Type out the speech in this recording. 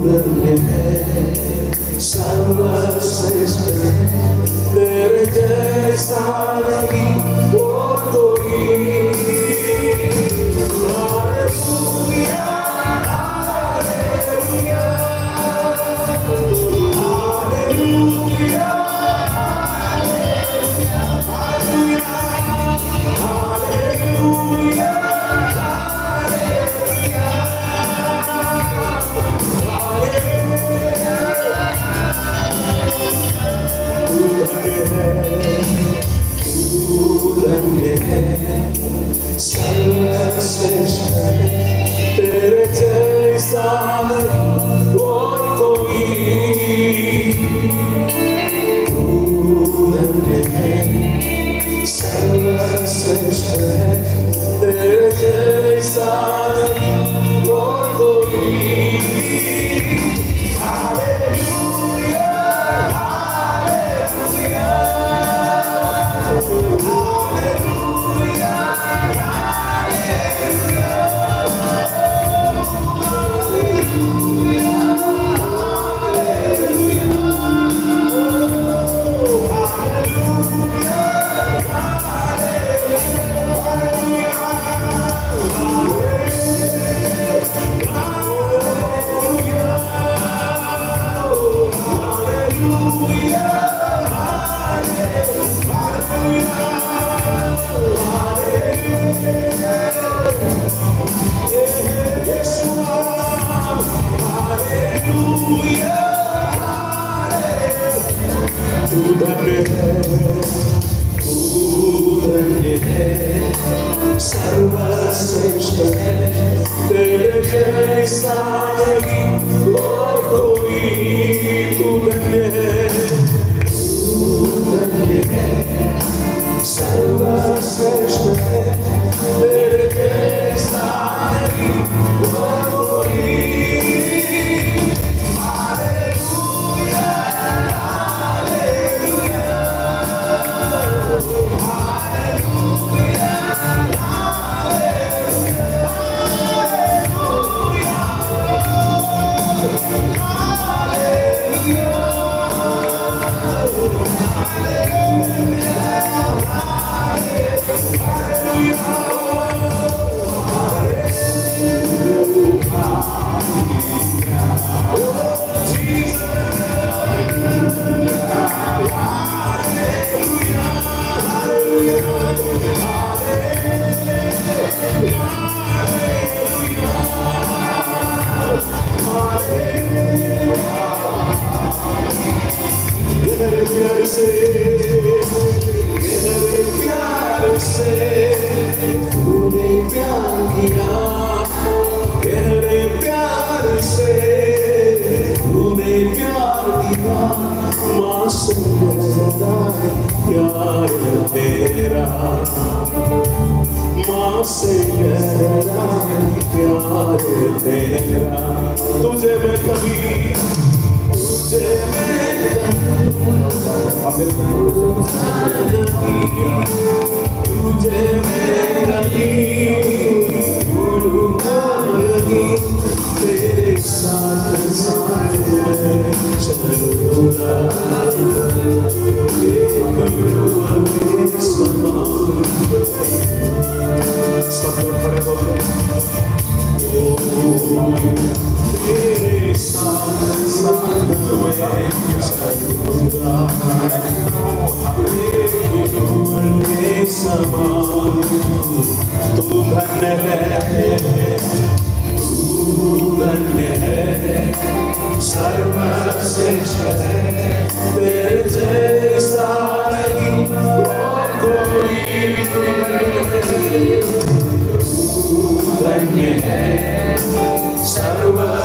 धन्य है, सर्वश्रेष्ठ है, तेरे जैसा नहीं और कोई। सर्वश्रेष्ठ है, तेरे जैसा और कोई। धन्य है, सर्वश्रेष्ठ है, तेरे जैसा और कोई। सर्वश्रेष्ठ है, तेरे जैसा नहीं और कोई। तू धन्य है, सर्वश्रेष्ठ है, तेरे जैसा नहीं और कोई। तुझे मैं कभी तुझे मैं नहीं भूलूंगा नहीं, तेरे साथ साथ चलूंगा। तेरे साथ साथ चलूंगा, तू धन्य है, तू धन्य है, सर्वश्रेष्ठ है, तेरे जैसा नहीं और कोई। तू धन्य है, सर्व